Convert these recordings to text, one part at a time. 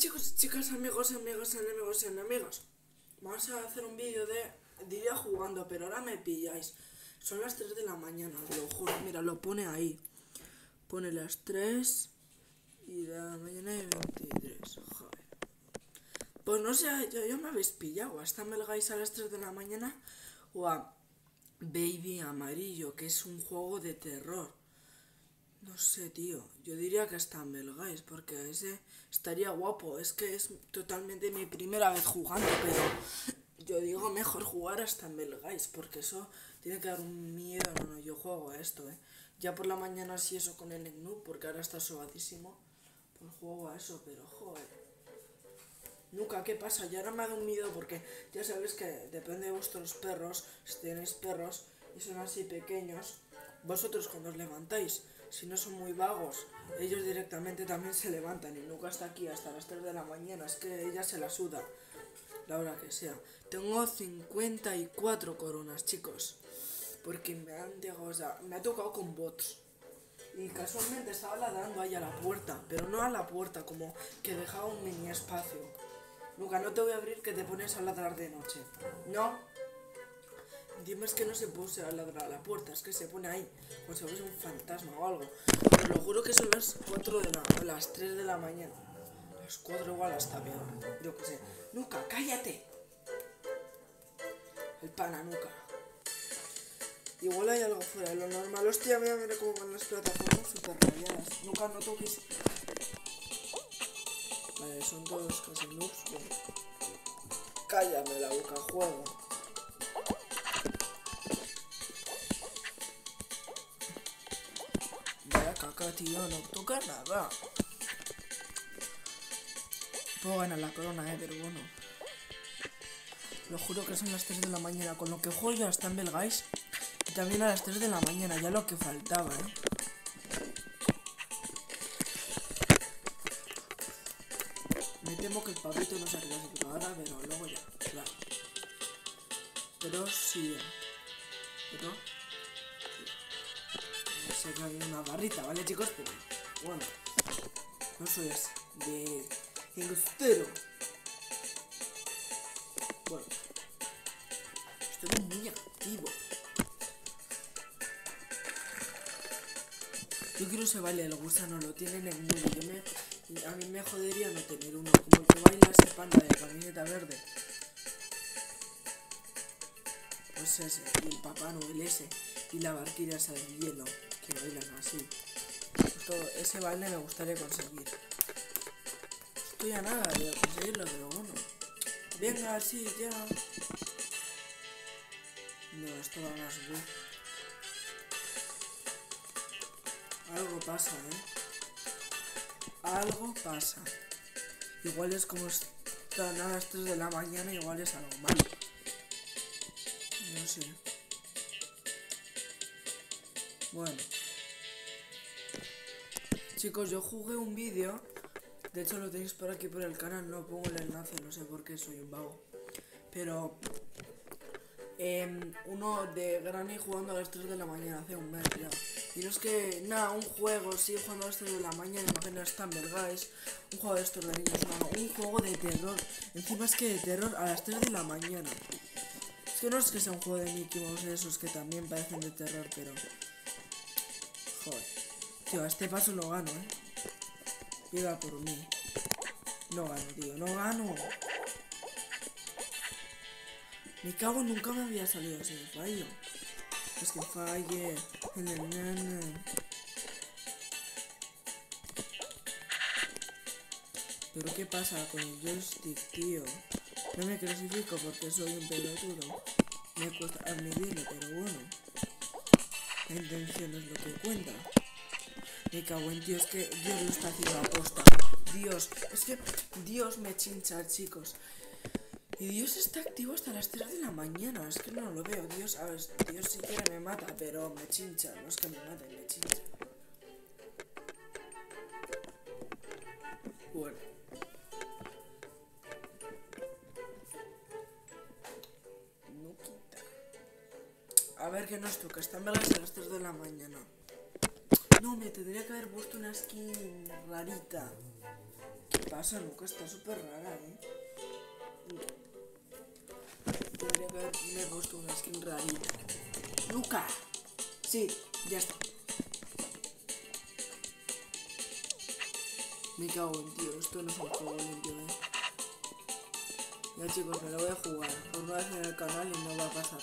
chicos y chicas, amigos y enemigos. Vamos a hacer un vídeo de diría jugando, pero ahora me pilláis. Son las 3 de la mañana, lo juro. Mira, lo pone ahí. Pone las 3 y de la mañana y 23. Joder. Pues no sé, ya me habéis pillado. Hasta me Guys a las 3 de la mañana o a Baby Amarillo, que es un juego de terror. No sé, tío. Yo diría que hasta Guys, porque ese estaría guapo. Es que es totalmente mi primera vez jugando, pero yo digo mejor jugar hasta Guys, porque eso tiene que dar un miedo. No, yo juego a esto, Ya por la mañana sí eso con el Noob, porque ahora está sobadísimo. Pues juego a eso, pero joder. Nunca, ¿qué pasa? Ya ahora me ha dado un miedo porque ya sabéis que depende de vuestros perros. Si tenéis perros y son así pequeños, vosotros cuando os levantáis, si no son muy vagos, ellos directamente también se levantan y nunca está aquí hasta las 3 de la mañana. Es que ella se la suda, la hora que sea. Tengo 54 coronas, chicos, porque me han llegado, o sea, me ha tocado con bots. Y casualmente estaba ladrando ahí a la puerta, pero no a la puerta, como que dejaba un mini espacio. Nunca, no te voy a abrir que te pones a ladrar de noche. No. Dime, es que no se puse a ladrar a la puerta, es que se pone ahí, como si fuese un fantasma o algo. Pero lo juro que son las 4 de las 3 de la mañana. Las 4 igual hasta peor. Yo qué sé. Nunca, cállate. El pana, nunca. Igual hay algo fuera de lo normal. Hostia, mira cómo van las plataformas super rayadas. Nunca no toques. Vale, son todos casi noobs. Bueno. Cállame la boca, juego. Vaya caca, tío, no toca nada. Puedo ganar la corona, pero bueno. Lo juro que son las 3 de la mañana. Con lo que juego yo hasta Guys. Y también a las 3 de la mañana, ya lo que faltaba, Me temo que el pavito no se clasifica ahora, pero luego ya, claro. Pero sí. Pero sé que hay una barrita, ¿vale, chicos? Pero bueno, no soy así de engostero. Bueno, estoy muy activo. Yo quiero ese baile del gusano, lo tienen en nulo. A mí me jodería no tener uno, como el que baila ese panda de camiseta verde. Pues ese, y el Papá Noel ese, y la barquilla esa del hielo, que bailan así. Pues todo ese baile me gustaría conseguir. Estoy a nada de conseguirlo, pero bueno. Venga, sí, ya. No, esto va a subir. Algo pasa, Algo pasa. Igual es como están a las 3 de la mañana, igual es algo malo. No sé. Bueno. Chicos, yo jugué un vídeo. De hecho lo tenéis por aquí por el canal. No pongo el enlace, no sé por qué, soy un vago. Pero uno de Granny jugando a las 3 de la mañana hace un mes ya. Y no es que, nada, un juego, sí, jugando a las 3 de la mañana, imagino Stumble Guys, un juego de estos de niños, no, un juego de terror. Encima es que de terror a las 3 de la mañana. Es que no es que sea un juego de Mickey Mouse, esos que también parecen de terror, pero... Joder. Tío, a este paso no gano, Llega por mí. No gano, tío, no gano. Me cago, nunca me había salido ese fallo. Es que falle. Pero qué pasa con el joystick, tío. No me clasifico porque soy un pelotudo. Me cuesta admitirlo, pero bueno. La intención es lo que cuenta. Me cago en Dios, que Dios lo está haciendo a posta. Dios, es que Dios me chincha, chicos. Y Dios está activo hasta las 3 de la mañana. Es que no lo veo. Dios, a ver, Dios si quiere me mata, pero me chincha. No es que me mate, me chincha. Bueno. No quita. A ver qué nos toca. Están velas a las 3 de la mañana. No, me tendría que haber puesto una skin rarita. pasa, Nuka? Está súper rara, Tendría que haberme puesto una skin rarita. ¡Nuka! Sí, ya está. Me cago en tío, esto no es un juego limpio, Ya chicos, me lo voy a jugar por una vez en el canal y no va a pasar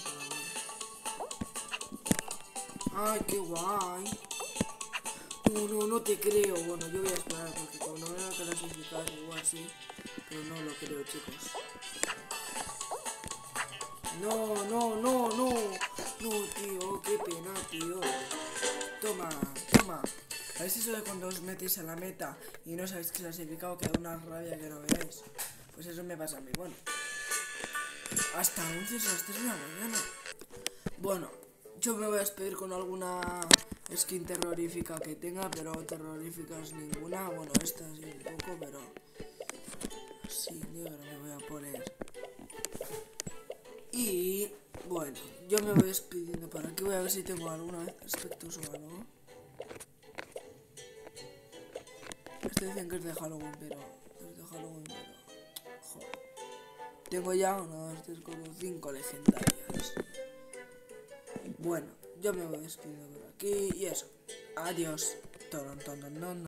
nada. ¡Ay, qué guay! No te creo. Bueno, yo voy a esperar porque como no me va a clasificar igual sí. Pero no lo creo, chicos. No, tío, qué pena, tío. Toma. A ver si eso de cuando os metéis a la meta y no sabéis clasificado que da una rabia que no veáis. Pues eso me pasa a mí, bueno. Hasta 11 a las 3 de la mañana. Bueno, yo me voy a despedir con alguna skin terrorífica que tenga, pero terroríficas ninguna. Bueno, esta sí un poco, pero así negra me voy a poner. Y bueno, yo me voy despidiendo por aquí. Voy a ver si tengo alguna aspectos o algo. Este dicen que es de Halloween, pero joder. Tengo ya 1, 2, 3, 4, 5 legendarias. Bueno, yo me voy despidiendo por aquí y eso. Adiós.